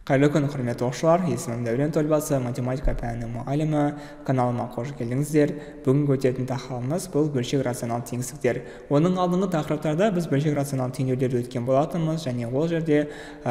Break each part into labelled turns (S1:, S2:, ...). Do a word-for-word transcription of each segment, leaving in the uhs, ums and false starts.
S1: Қайырлы күн, құрметті оқушылар, есімім Дәурен Толбасы, математика пәнінің мұғалімі, каналыма қош келдіңіздер. Бүгінгі өтетін тақырыбымыз бұл бөлшек рационал теңсіздіктер. Оның алдыңғы тақырыптарда біз бөлшек рационал теңдеулерді өткен болатынбыз, және ол жерде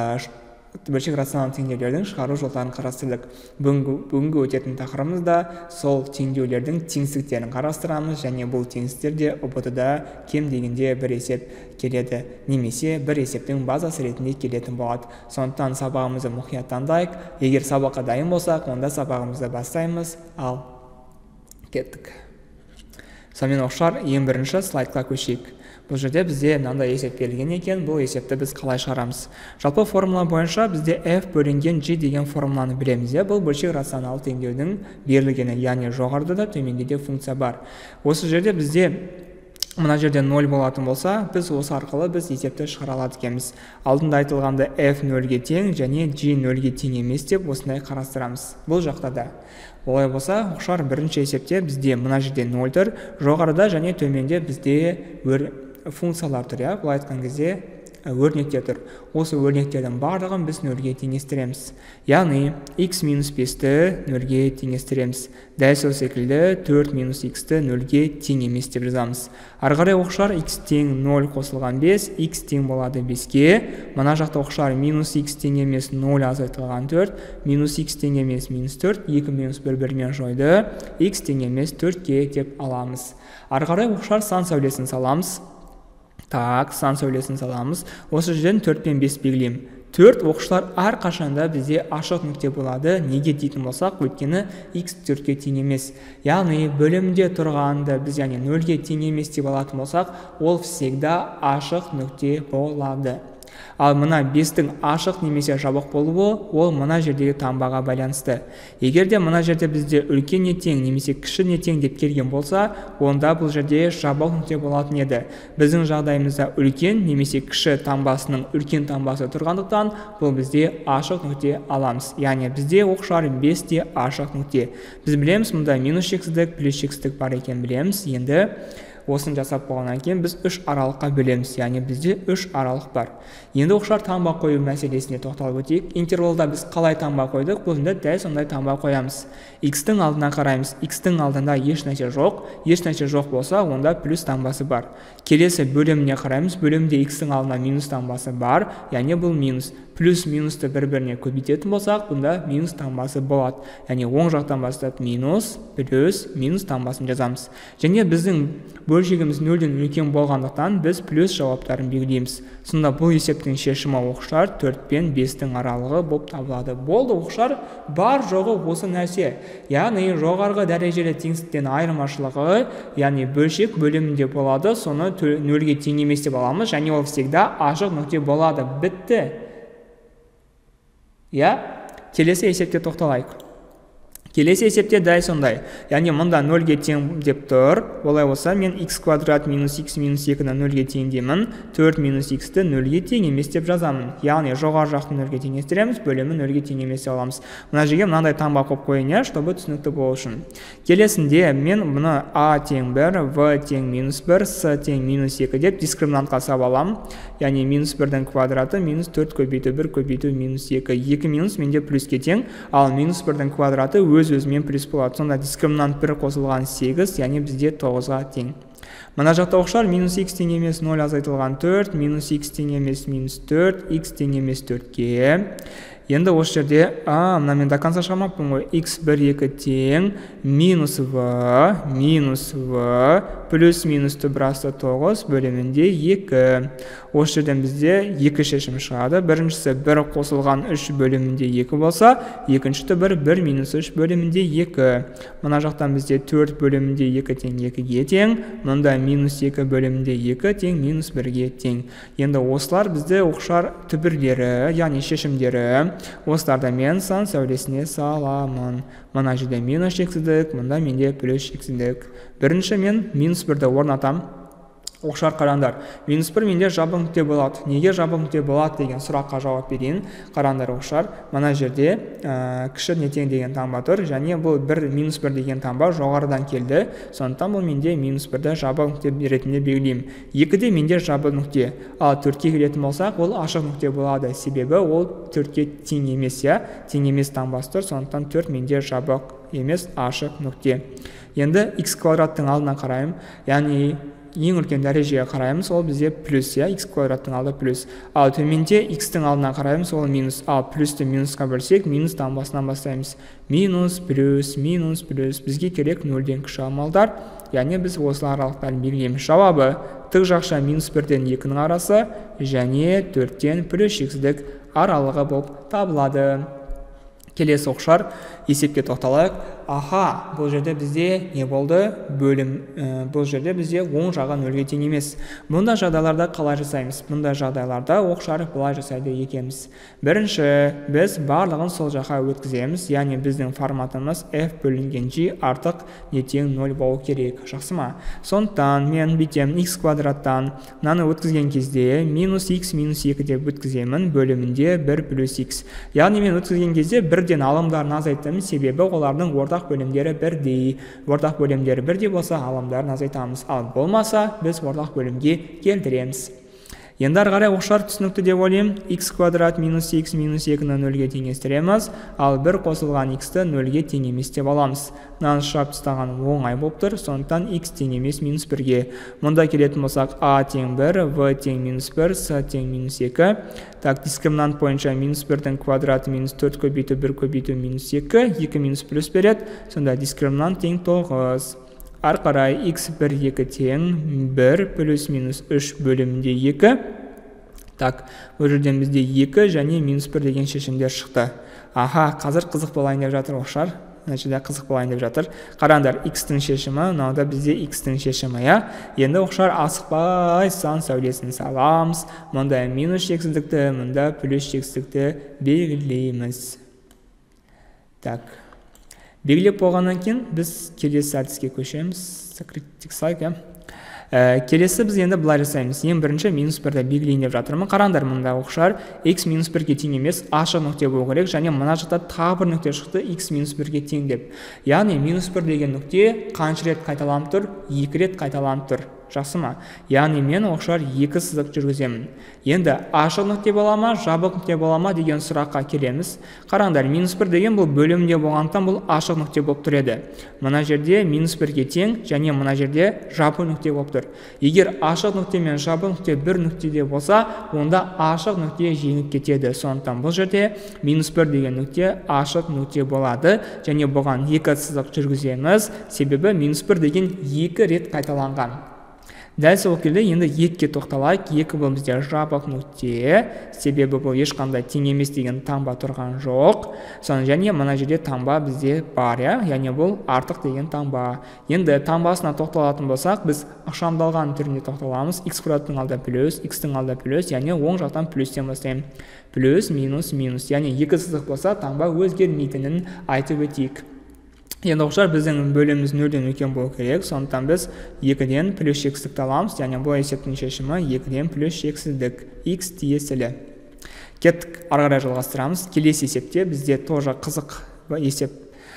S1: бөлшек рационал теңдеулердің шығару жолдарын қарастырдық. Бүгінгі өтетін тақырыбымызда сол теңдеулердің теңсіздіктерін қарастырамыз, және бұл теңсіздіктерде ұбт-да кем дегенде бір есеп келеді, немесе бір есептің базасы ретінде келетін болады. Сондықтан сабағымызды мұқият таңдайық. Егер сабаққа дайын болсақ, онда сабағымызды бастаймыз. Ал кеттік. Сонымен оқушылар, ең бірінші слайдқа көшейік. Бұл жерде бізде мынандай есеп берілген екен. Бұл есепті біз қалай шығарамыз? Жалпы формула бойынша бізде f бөлінген g деген формуланы білеміз. Бұл бөлшек рационал теңдеудің берілгені, яғни жоғарыда да төменде де функция бар. Осы жерде бізде мына жерде нөл болатын болса, біз осы арқылы біз есепті шығара алады екенбіз. Алдында айтылғанда f нөлге тең және g нөлге тең емес деп осындай қарастырамыз. Бұл жақта да. Олай болса, оқушылар, бірінші есепте бізде мына жерде нөл тұр, жоғарыда және төменде бізде функциялар тұр. Бұл айтқан кезде өрнектер тұр. Осы өрнектердің барлығын біз нөлге теңестіреміз. Яғни x минус бесті нөлге теңестіреміз. Дәл сол секілді төрт минус х-ті нөлге тең емес деп жазамыз. Ары қарай оқушылар, x тең нөл қосылған бес, x тең болады беске. Мына жақта оқушылар, минус x тең емес нөл азайтылған төрт, минус x тең емес минус төрт, екі минус бір бірмен жойды, x тең емес төртке деп аламыз. Ары қарай оқушылар, сан сәулесін саламыз. Так, сан сәулесін саламыз. Осы жерден төрт пен бес белгілеймін. төрт оқушылар әрқашанда бізде ашық нүкте болады. Неге дейтін болсақ, өйткені x төртке тең емес. Яғни бөлімде тұрғанды біз яғни нөлге тең емес деп алатын болсақ, ол всегда ашық нүкте болады. Ал мына бестің ашық немесе жабық болуы, ол мына жердегі таңбаға байланысты. Егер де мына жерде бізде үлкен не тең немесе кіші не тең деп келген болса, онда бұл жерде жабық нүкте болатын еді. Біздің жағдайымызда үлкен немесе кіші таңбасының үлкен таңбасы тұрғандықтан, бұл бізде ашық нүкте аламыз. Яғни бізде оқушылар бесте ашық нүкте. Біз білеміз, мұнда минус шексіздік, плюс шексіздік бар екен білеміз. Енді осын жасап болғаннан кейін біз үш аралыққа бөлеміз, яғни бізде үш аралық бар. Енді оқушылар, таңба қою мәселесіне тоқталып өтейік. Интервалда біз қалай таңба қойдық? Бұл жерде дәл сондай таңба қоямыз. X-тің алдына қараймыз. X-тің алдында еш нәрсе жоқ. Еш нәрсе жоқ болса, онда плюс таңбасы бар. Келесі бөліміне қараймыз. Бөлімде X-тің алдына минус таңбасы бар, яғни бұл минус. Плюс минусты бір-біріне көбейтетін болсақ, бұнда минус таңбасы болады. Яғни оң жақтан бастап минус, плюс, минус таңбасын жазамыз. Және біздің бөлшегіміз нөлден үлкен болғандықтан біз плюс жауаптарын белгілейміз. Сонда бұл есептің шешімі оқушылар төрт пен бестің аралығы болып табылады. Болды оқушылар, бар жоғы осы нәрсе. Яғни жоғарғы дәрежелі теңсіздіктен айырмашылығы, яғни бөлшек бөлімінде болады, соны нөлге тең емес деп аламыз, және ол всегда ашық нүкте болады. Бітті. Я, келесі есепте тоқталайық. Келесі есепте дәл сондай. Яғни мұнда нөлге тең деп тұр. Олай болса, мен x квадрат минус x минус екіні нөлге тең деймін. төрт минус x-ті нөлге тең емес деп жазамын. Яғни жоғар жақты нөлге теңестіреміз, бөлімі нөлге тең емес деп аламыз. Мына жерге мынандай таңба қойып қойын, чтобы түсінікті болу үшін. Келесінде мен мұны a тең бір, v тең минус бір, s тең минус екі деп дискриминантқа салып алам. Яғни минус бірдің квадраты минус төрт көбейту бір көбейту минус екі. екі минус менде плюске тең, ал минус бірдің квадраты өз-өзімен плюс болады. Сонда дискриминант бір қосылған сегіз, яғни бізде тоғызға тең. Мына жақта оқушылар, минус x тең емес нөл азайтылған төрт, минус x тең емес минус төрт, x тең емес төртке. Енді осы жерде, а, мына мен до конца шығармаппын ғой, x бір екі тең, минус v, минус v, плюс минусты бірасты тоғыз бөлімінде екі. Осы жерден бізде екі шешім шығады. Біріншісі бір қосылған үш бөлімінде екі болса, екіншісі бір, бір минус үш бөлімінде екі. Мына жақтан бізде төрт бөлімінде екі тең екіге тең, мұнда минус екі бөлімінде екі тең минус бірге тең. Енді осылар бізде оқушылар түбірлері, яғни шешімдері. Осыларда мен сан сәулесіне саламын. Мына жерде минус шексіздік, мұнда менде плюс шексіздік. Бірінші мен минус бірді орнатам. Оқшар қараңдар. минус бір менде жабық нүкте болады. Неге жабық нүкте болады деген сұраққа жауап берейін. Қараңдар оқшар. Мына жерде ә, кіші не тең деген таңба тұр. Және бұл бір минус бір деген таңба жоғарыдан келді. Сондықтан бұл менде минус бірді жабық нүкте ретінде белгілеймін. екіде менде жабық нүкте. Ал төртке келетін болсақ, ол ашық нүкте болады. Себебі ол төртке тең емес, я. Тең емес таңбасы тұр. Сондықтан төрт менде жабық емес, ашық нүкте. Енді x квадраттың алдына қараймын. Яғни ең үлкен дәрежеге қараймыз, ол бізде плюс, я, x квадраттың алды плюс. Ал төменде x-тің алдына қараймыз, ол минус. Ал плюсті минусқа бөлсек, минус таңбасынан бастаймыз. Минус, плюс, минус, плюс. Бізге керек нөлден кіші амалдар. Яғни біз осы аралықтарын белгілейміз. Жауабы тік жақша минус бірден екінің арасы және төрттен плюс шексіздік аралығы болып табылады. Келесі оқшар, есепке тоқталайық. Аха, бұл жерде бізде не болды? Бөлім. Ә, бұл жерде бізде оң жағы нөлге тең емес. Бұнда жағдайларда қалай жасаймыз? Бұнда жағдайларда оқшар былай жасайды екенбіз. Бірінші, біз барлығын сол жаққа өткіземіз. Яғни біздің форматымыз f бөлінген g артық не тең нөл болу керек. Жақсы ма? Сондықтан мен бүйтем x квадраттан мынаны өткізген кезде минус x минус екі деп өткіземін. Бөлімінде бір плюс x. Яғни мен өткізген кезде бірден алымдарын азайттым. Себебі олардың ортақ бөлімдері бірдей. Ортақ бөлімдері бірдей болса, алымдарын азайтамыз. Ал болмаса, біз ортақ бөлімге келтіреміз. Енді ары қарай оқшар түсінікті деп ойлаймын. X квадрат минус x минус екіні нөлге теңестіреміз. Ал бір қосылған x-ті нөлге тең емес деп аламыз. Мынаны шығарып тастаған оңай болып тұр. Сондықтан x тең емес минус бірге. Мұнда келетін болсақ a тең бір, v тең минус бір, s тең минус екі. Так, дискриминант бойынша минус бірдің квадраты минус төрт көбейту бір көбейту минус екі. екі минус плюс береді. Сонда дискриминант тең тоғыз. Ары қарай x бір екі тең бір плюс минус үш бөлімінде екі. Так, бұл жерден бізде екі және минус бір деген шешімдер шықты. Аха, қазір қызық болайын деп жатыр оқшар. Значит, қызық болайын деп жатыр. Қараңдар, x-тің шешімі, мынада бізде x-тің шешімі, я. Енді оқшар асықпай сан сәулесін саламыз. Мұнда минус шексіздікті, мұнда плюс шексіздікті белгілейміз. Так. Белгілеп болғаннан кейін біз келесі әдіске көшеміз. Сократик сайка. Ә, келесі біз енді былай жасаймыз. Ең бірінші минус бірді белгілейін деп жатырмын. Қараңдар, мұнда оқшар x минус бірге тең емес, ашық нүкте болу керек. Және мына жақта тағы бір нүкте шықты x минус бірге тең деп. Яғни минус бір деген нүкте қанша рет қайталанып тұр? екі рет қайталанып тұр. Жақсы ма? Яғни мен оқшар екі сызық жүргіземін. Енді ашық нүкте бола ма, жабық нүкте бола ма деген сұраққа келеміз. Қараңдар, минус бір деген бұл бөлімде болғандықтан бұл ашық нүкте болып тұр еді. Мына жерде минус бірге тең және мына жерде жабық нүкте болып тұр. Егер ашық нүкте мен жабық нүкте бір нүктеде болса, онда ашық нүкте жеңіп кетеді. Сондықтан бұл жерде минус бір деген нүкте ашық нүкте болады және бұған екі сызық жүргіземіз. Себебі минус бір деген екі рет қайталанған. Дәл сол келді, енді екіге тоқталайық. Екі бұл бізде жабық нүкте, себебі бұл ешқандай тең емес деген таңба тұрған жоқ. Соны және мына жерде таңба бізде бар, я, яғни бұл артық деген таңба. Енді таңбасына тоқталатын болсақ, біз ықшамдалған түрінде тоқталамыз. X квадраттың алды плюс, x-тің алды плюс, яғни оң жақтан плюстен бастаймын. Плюс, минус, минус, яғни екі сызық болса, таңба өзгермейтінін айтып өтейік. Енді оқшар біздің бөліміміз нөлден үлкен болу керек. Сондықтан біз екіден плюс шексіздікті аламыз. Яғни бұл есептің шешімі екіден плюс шексіздік. X тиесілі. Кеттік, ары қарай жалғастырамыз. Келесі есепте бізде тоже қызық есеп.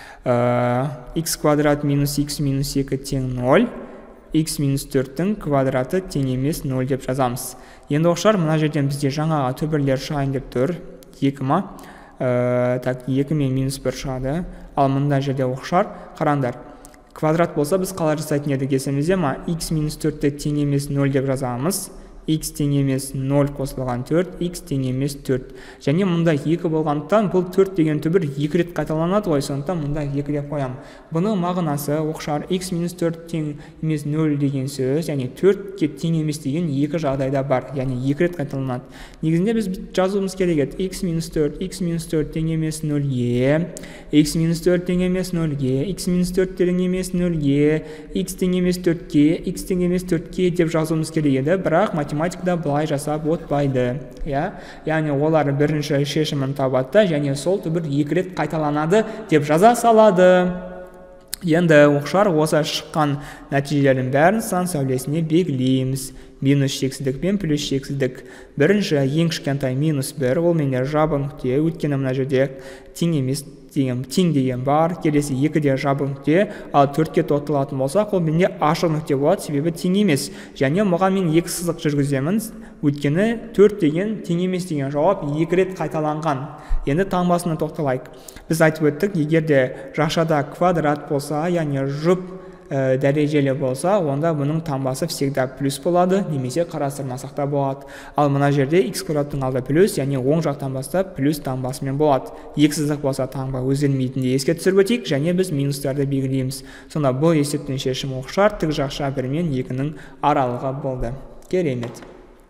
S1: X квадрат минус x минус екі тең нөл. X минус төрттің квадраты тең емес нөл деп жазамыз. Енді оқшар мына жерден бізде жаңаға төбірлер шығайын деп тұр. екі ма? Так, екі мен минус бір шығады. Ал мұнда жерде оқшар, қараңдар. Квадрат болса біз қалай жасайтын едік есімізде ма? X минус төртті тең емес нөл деп жазамыз. X тең емес нөл қосылған төрт, x тең емес төрт. Және мұнда екі болғандықтан бұл төрт деген түбір екі рет қайталанады ғой, сондықтан мұнда екі деп қоямын. Бұның мағынасы оқшар x минус төрт тең емес нөл деген сөз, яғни төртке тең емес деген екі жағдайда бар, яғни екі рет қайталанады. Негізінде біз жазуымыз керек еді. X минус төрт, x минус төрт тең емес нөлге, x минус төрт тең емес нөлге, x минус төрт тең емес нөлге, x тең емес төртке, x тең емес төртке деп жазуымыз керек еді, бірақ математикада былай жасап отпайды. Яғни олар бірінші шешімін табады және сол түбір екі рет қайталанады деп жаза салады. Енді оқшар осы шыққан нәтижелердің бәрін сан сәулесіне белгілейміз. Минус шексіздік пен плюс шексіздік. Бірінші ең кішкентай минус бір, ол менде жабық нүкте, өйткені мына жерде тең емес деген тең деген бар. Келесі екіде жабық нүкте, ал төртке тоқталатын болсақ, ол менде ашық нүкте болады, себебі тең емес. Және мұған мен екі сызық жүргіземін, өйткені төрт деген тең емес деген жауап екі рет қайталанған. Енді таңбасына тоқталайық. Біз айтып өттік, егер де жақшада квадрат болса, яғни жұп ә, дәрежелі болса, онда бұның таңбасы всегда плюс болады, немесе қарастырмасақ та болады. Ал мына жерде x квадраттың алды плюс, яғни оң жақтан бастап плюс таңбасымен болады. Екі сызық болса таңба өзгермейтіндей еске түсіріп өтейік, және біз минустарды белгілейміз. Сонда бұл есептің шешімі оқшар тік жақша бір мен екінің аралығы болды. Керемет.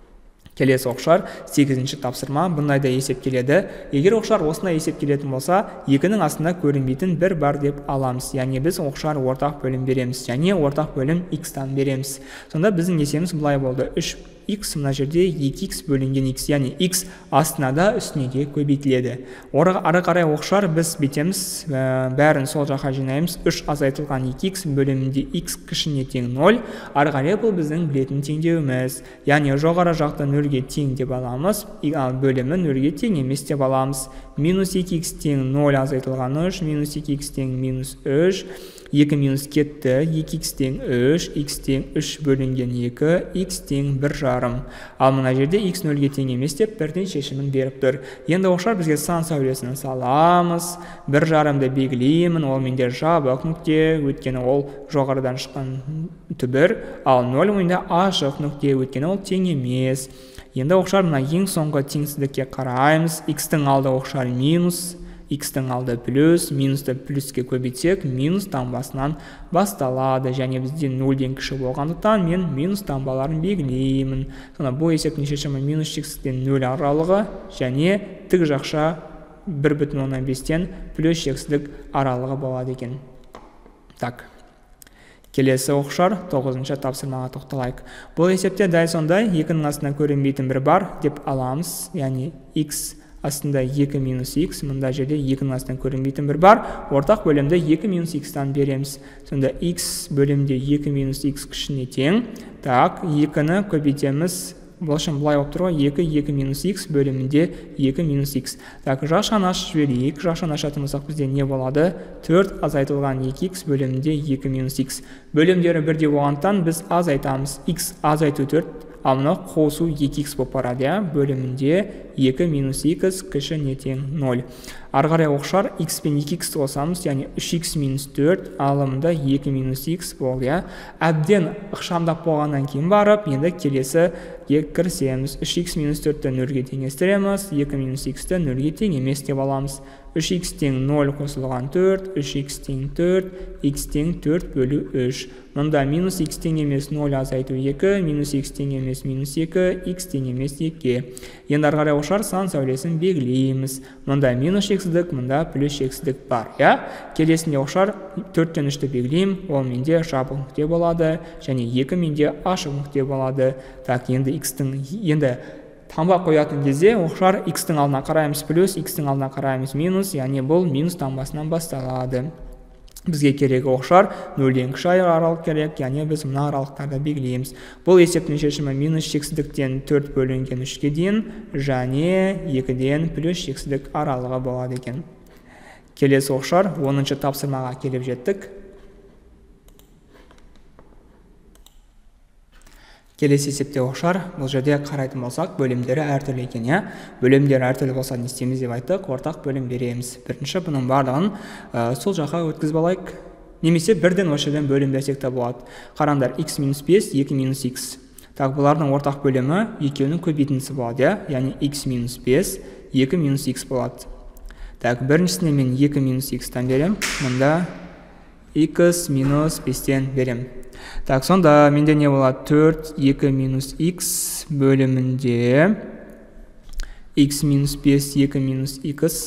S1: Келесі оқшар сегізінші тапсырма. Бұндайда есеп келеді. Егер оқшар осындай есеп келетін болса, екінің астында көрінбейтін бір бар деп аламыз. Яғни біз оқшар ортақ бөлім береміз, және ортақ бөлім x-тан береміз. Сонда біздің есеміз былай болды. үш x мына жерде екі икс бөлінген x, яғни x астына да үстіне де көбейтіледі. Ары қарай оқшар біз бетеміз, бәрін сол жаққа жинаймыз. үш азайтылған екі икс бөлімінде x кішіне тең нөл. Ары қарай бұл біздің білетін теңдеуіміз. Яғни жоғары жақта нөлге тең деп аламыз, ал бөлімі нөлге тең емес деп аламыз. Минус екі икс тең нөл азайтылған үш, минус екі икс тең минус үш. екі минус кетті, екі икс тең үш, x тең үш бөлінген екі, x тең бір жарым. Ал мына жерде x нөлге тең емес деп бірден шешімін беріп тұр. Енді оқшар бізге сан сәулесін саламыз. бір жарымды белгілеймін, ол менде жабық нүкте, өйткені ол жоғарыдан шыққан түбір, ал нөл менде ашық нүкте, өйткені ол тең емес. Енді оқшар мына ең соңғы теңсіздікке қараймыз. X-тің алды оқшар минус, x-тің алды плюс, минусты плюске көбейтсек, минус таңбасынан басталады, және бізде нөлден кіші болғандықтан мен минус таңбаларын белгілеймін. Сонда бұл есептің шешімі минус шексіздіктен нөл аралығы, және тік жақша бір бүтін оннан бестен плюс шексіздік аралығы болады екен. Так. Келесі оқшар тоғызыншы тапсырмаға тоқталайық. Бұл есепте дәл сондай екінің астына көрінбейтін бір бар деп аламыз, яғни x астында екі минус x, мұнда жерде екінің астынан көрінбейтін бір бар. Ортақ бөлімді екі минус x-тан береміз. Сонда x бөлімде екі минус x кішіне тең. Так, екіні көбейтеміз. Болшын бұлай болып тұр ғой, екі, екі минус x бөлімінде екі минус x. Так, жақшаны ашып жіберейік. Жақшаны ашатын болсақ бізде не болады? төрт азайтылған екі икс бөлімінде екі минус x. Бөлімдері бірдей болғандықтан біз азайтамыз. X азайту төрт, ал мынау қосу екі икс болып барады, бөлімінде екі минус x кішіне тең нөл. Ары қарай оқшар x пен екі икс қосамыз, яғни үш икс минус төрт, алымында екі минус x болды. Әбден ықшамдап болғаннан кейін барып, енді келесі кірісеміз. үш икс минус төртті нөлге теңестіреміз, екі минус x-ті нөлге тең емес деп аламыз. үш икс тең нөл қосылған төрт, үш икс тең төрт, x тең төрт бөлу үш. Мұнда минус x тең емес нөл азайту екі, минус x тең емес минус екі, x тең емес екі. Енді ары қарай оқшар сан сәулесін белгілейміз. Мұнда минус шексіздік, мұнда плюс шексіздік бар. Келесінде оқшар төрттен үшті белгілеймін, ол менде жабық нүкте болады, және екі менде ашық нүкте болады. Так, енді x-тің енді таңба қоятын кезде оқшар x-тің алдына қараймыз плюс, x-тің алдына қараймыз минус, яғни бұл минус таңбасынан басталады. Бізге керек оқшар нөлден кіші аралық керек, яғни біз мына аралықтарды белгілейміз. Бұл есептің шешімі минус шексіздіктен төрт бөлінген үшке дейін, және екіден плюс шексіздік аралығы болады екен. Келесі оқшар оныншы тапсырмаға келіп жеттік. Келесі есепте оқшар, бұл жерде қарайтын болсақ, бөлімдері әртүрлі екен, я? Бөлімдері әртүрлі болса не істейміз деп айттық, ортақ бөлім береміз. Бірінші бұның барлығын ә, сол жаққа өткізіп алайық. Немесе бірден осыдан бөлім берсек те болады. Қараңдар, x минус бес, екі минус x. Так, бұлардың ортақ бөлімі екеуінің көбейтіндісі болады, я? Яғни x минус бес, екі минус x болады. Так, біріншісіне мен екі минус x-тан берем, мұнда x минус бестен берем. Так, сонда менде не болады? төрт, екі минус x бөлімінде x минус бес, екі минус x.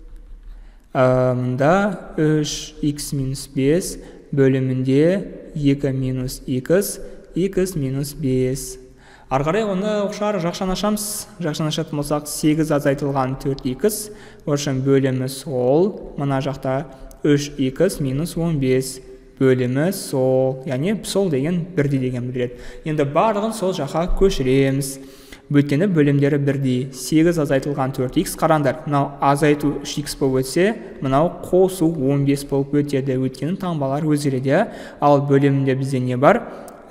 S1: Мұнда үш икс минус бес бөлімінде екі минус x, x минус бес. Ары қарай оны оқшар жақшаны ашамыз. Жақшаны ашатын болсақ, сегіз азайтылған төрт икс. Оршын бөлімі сол. Мына жақта үш икс минус он бес бөлімі сол, яғни сол деген бірдей деген білдіреді. Енді барлығын сол жаққа көшіреміз. Өйткені бөлімдері бірдей. сегіз азайтылған төрт икс қараңдар. Мынау азайту үш икс болып өтсе, мынау қосу он бес болып өтеді. Өйткені таңбалар өзгереді. Ал бөлімінде бізде не бар?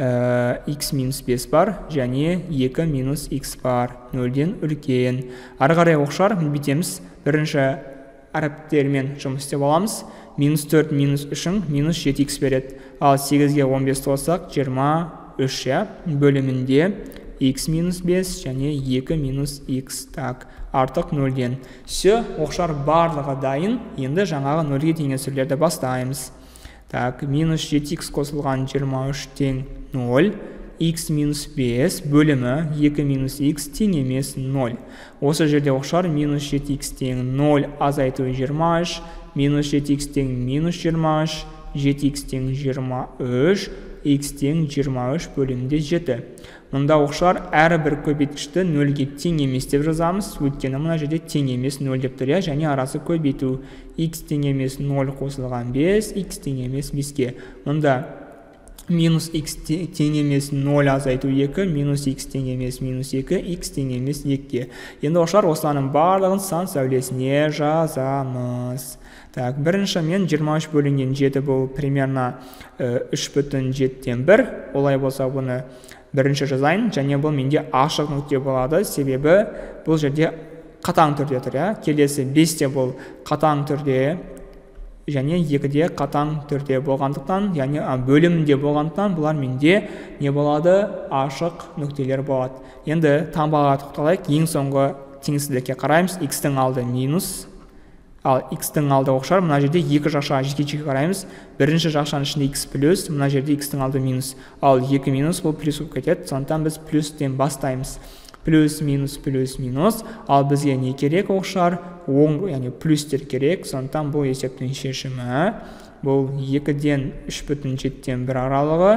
S1: X минус бес бар, және екі минус х бар. нөлден үлкен. Ары қарай оқшар, бітеміз. Бірінші әріптермен жұмыс істеп аламыз. минус төрт минус үшін минус жеті икс береді. Ал сегізге он бес қоссақ, жиырма үш, бөлімінде x минус бес және екі минус х. Так, артық нөлден. Все, оқшар барлығы дайын. Енді жаңағы нөлге теңестірулерді бастаймыз. Так, минус жеті икс қосылған жиырма үш тең нөл. X минус бес бөлімі екі минус х тең емес нөл. Осы жерде оқшар минус жеті икс тең нөл азайту жиырма үш. Минус жеті икс тең минус жиырма үш. жеті икс тең жиырма үш. X тең жиырма үш бөлімде жеті. Мұнда оқшар әрі бір көбейткішті нөлге тең емес деп жазамыз. Өйткені мұна жерде тең емес нөл деп тұр, және арасы көбейту. X тең емес нөл қосылған бес, X тең емес беске. Мұнда минус X тең емес нөл азайту екі, минус X тең емес минус екі, X тең емес екіге. Енді оқшар осыланың барлығын сан сәулесіне жазамыз. Так, бірінші мен жиырма үш бөлінген жеті бұл примерно үш бүтін жетіден бір. Олай болса бұны бірінші жазайын, және бұл менде ашық нүкте болады, себебі бұл жерде қатаң түрде тұр. Келесі бесте бұл қатаң түрде, және екіде қатаң түрде болғандықтан, яғни бөлімінде болғандықтан, бұлар менде не болады? Ашық нүктелер болады. Енді таңбаға тоқталайық. Ең соңғы теңсіздікке қараймыз. X-тің алды минус, ал x-тің алды оқшар. Мына жерде екі жақшаға жеке-жеке қараймыз. Бірінші жақшаның ішінде x плюс, мына жерде x-тің алды минус. Ал екі минус бұл плюс болып кетеді. Сондықтан біз плюстен бастаймыз. Плюс, минус, плюс, минус. Ал бізге не керек оқшар? Оң, яғни плюстер керек. Сондықтан бұл есептің шешімі. Бұл екіден үш бүтін жетіден бір аралығы,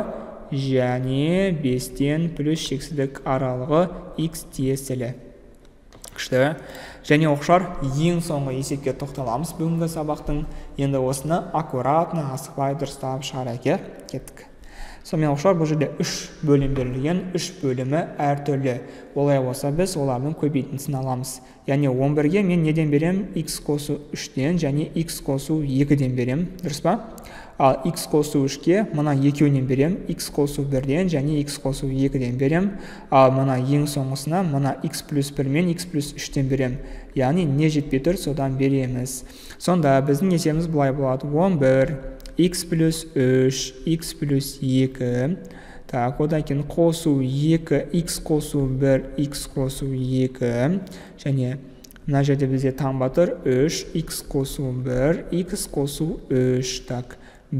S1: және бестен плюс шексіздік аралығы x тиесілі. Күшті. Және оқшар ең соңғы есепке тоқталамыз бүгінгі сабақтың. Енді осыны аккуратно асықпай дұрыстап шығара кеттік. Сонымен оқшар бұл жерде үш бөлім берілген, үш бөлімі әртүрлі. Олай болса біз олардың көбейтіндісін аламыз. Яғни он бірге мен неден берем? X қосу үштен және X қосу екіден берем. Дұрыс па? Ал X қосу үшке мұна екеуінен берем. X қосу бірден және X қосу екіден берем. Ал мұна ең соңғысына мұна X плюс бір мен X плюс үштен берем. Яғни не жетпей тұр, содан береміз. Сонда біздің есеміз бұлай болады. он бір, X плюс үш, X плюс екі. Так, одан кейін қосу екі, X қосу бір, X қосу екі. Және мына жерде бізде таңба тұр үш, X қосу бір, X қосу үш. Так,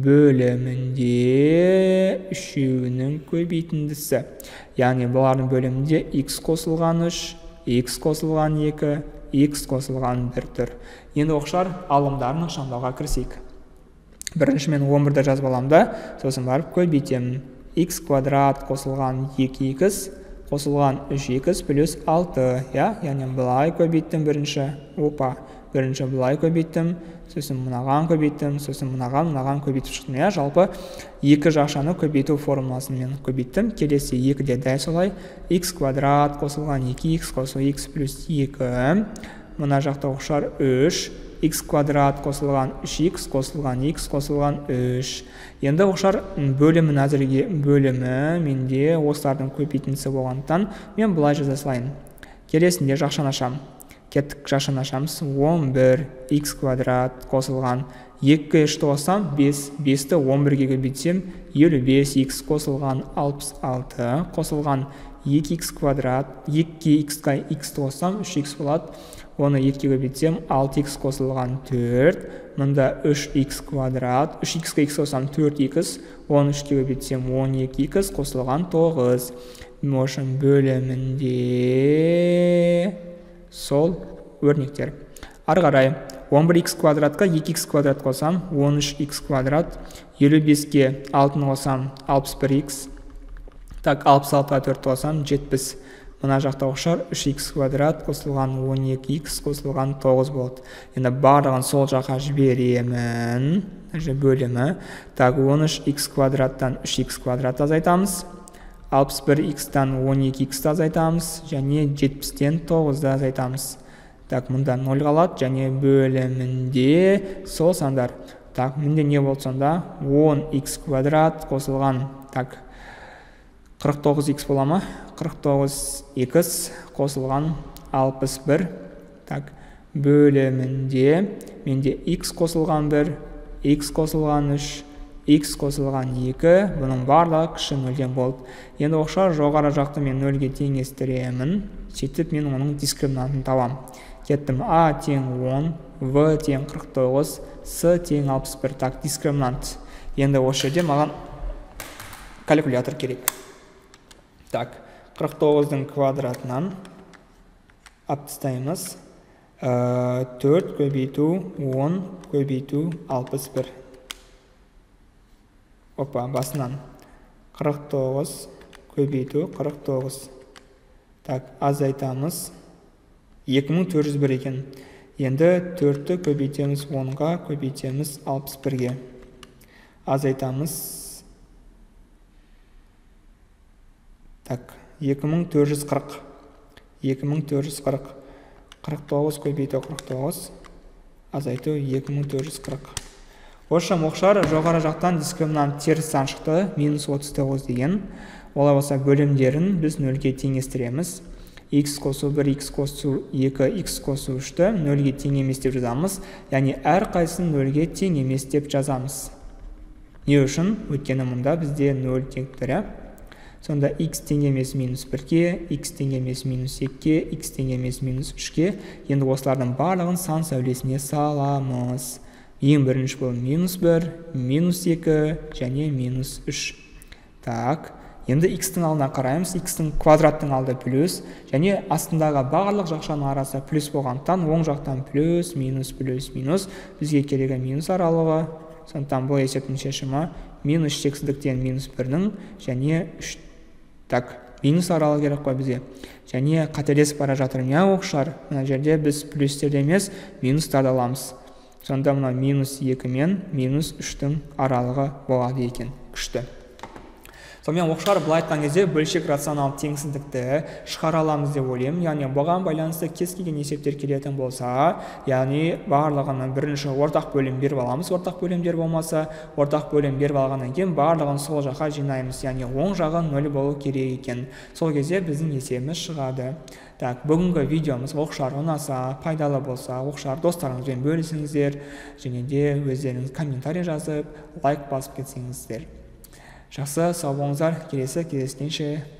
S1: бөлімінде үшеуінің көбейтіндісі. Яғни бұлардың бөлімінде X қосылған үш, X қосылған екі, X қосылған бір тұр. Енді оқшар алымдарын ықшамдауға кірісейік. Бірінші мен он бірді жазып аламын да, сосын барып көбейтемін. X квадрат қосылған екі икс қосылған үш икс плюс алты. Яғни бұлай көбейттім бірінші. Опа, бірінші бұлай көбейттім, сосын мұнаған көбейттім, сосын мұнаған, мұнаған көбейтіп шықтым. Жалпы екі жақшаны көбейту формуласын мен көбейттім. Келесі екіде дәл солай. X квадрат қосылған екі икс қосу X плюс екі. Мұна жақта оқшар үш. X квадрат қосылған үш икс қосылған X қосылған үш. Енді оқшар бөлімін әзірге бөлімі менде осылардың көбейтіндісі болғандықтан мен бұлай жаза салайын. Келесінде жақшаны ашам. Кеттік, жақшаны ашамыз. он бір X квадрат қосылған екі үшті қоссам бес, бесті он бірге көбейтсем елу бес X қосылған алпыс алты қосылған екі икс квадрат, екі иксқа X-ті қоссам үш икс болады. Оны екіге көбейтсем алты икс қосылған төрт. Мұнда үш икс квадрат, үш иксқа X қоссам төрт икс, он үшке көбейтсем он екі икс қосылған тоғыз. Мошын бөлімінде сол өрнектер. Ары қарай он бір икс квадратқа екі икс квадрат қосам он үш икс квадрат, елу беске алтыны қосам алпыс бір икс. Так, алпыс алтыға төрт қосам жетпіс. Мына жақта оқшар үш икс квадрат қосылған он екі икс қосылған тоғыз болады. Енді барлығын сол жаққа жіберемін. Бөлімі. Так, он үш икс квадраттан үш икс квадрат азайтамыз. алпыс бір икстан он екі икс азайтамыз. Және жетпістен тоғызды азайтамыз. Так, мұнда нөл қалады. Және бөлімінде сол сандар. Так, мінде не болды сонда? он икс квадрат қосылған. Так, қырық тоғыз икс бола ма? қырық тоғыз икс қосылған алпыс бір. Так, бөлімінде менде икс қосылған бір, икс қосылған үш, икс қосылған екі. Бұның барлығы кіші нөлден болды. Енді оқшар жоғары жақты мен нөлге теңестіремін. Сөйтіп мен оның дискриминантын табам. Кеттім. А тең он, В тең қырық тоғыз, С тең алпыс бір. Так, дискриминант. Енді осы жерде маған калькулятор керек. Так, қырық тоғыздың квадратынан алып тастаймыз. төрт көбейту он көбейту алпыс бір. Опа, басынан. қырық тоғыз көбейту қырық тоғыз. Так, азайтамыз. екі мың төрт жүз бір екен. Енді төртті көбейтеміз онға, көбейтеміз алпыс бірге. Азайтамыз. Так, екі мың төрт жүз қырық. екі мың төрт жүз қырық. қырық тоғыз көбейту қырық тоғыз. Азайту екі мың төрт жүз қырық. Осы оқшар жоғары жақтан дискриминант терістен шықты. минус отыз тоғыз деген. Олай болса бөлімдерін біз нөлге теңестіреміз. X қосу бір, X қосу екі, X қосу үшті нөлге тең емес деп жазамыз. Яғни әр қайсысын нөлге тең емес деп жазамыз. Не үшін? Өйткені мұнда бізде нөл теңдіктері. Сонда X тең емес минус бірге, X тең емес минус екіге, X тең емес минус үшке. Енді осылардың барлығын сан сәулесіне саламыз. Ең бірінші бұл минус бір, минус екі және минус үш. Так. Енді x-тің алдына қараймыз. X-тің квадраттың алды плюс. Және астындағы барлық жақшаның арасы плюс болғандықтан оң жақтан плюс, минус, плюс, минус. Бізге керегі минус аралығы. Сондықтан бұл есептің шешімі минус теңсіздіктен минус бірдің және үш. Так, минус аралығы керек қой бізге. Және қателесіп бара жатыр. Не оқшар? Мына жерде біз плюстерді емес, минустарды аламыз. Сонда мына минус екі мен минус үштің аралығы болады екен. Күшті. Сонымен оқшар былай айтқан кезде бөлшек рационал теңсіздікті шығара аламыз деп ойлаймын. Яғни бұған байланысты кез келген есептер келетін болса, яғни барлығының бірінші ортақ бөлім беріп аламыз. Ортақ бөлімдер болмаса, ортақ бөлім беріп алғаннан кейін барлығын сол жаққа жинаймыз. Яғни оң жағы нөл болу керек екен. Сол кезде біздің есебіміз шығады. Так, бүгінгі видеомыз оқшар ұнаса, пайдалы болса, оқшар достарыңызбен бөлісіңіздер, және де өздеріңіз комментарий жазып, лайк басып кетсеңіздер. Жақсы, сау болыңыздар. Келесі кездескенше.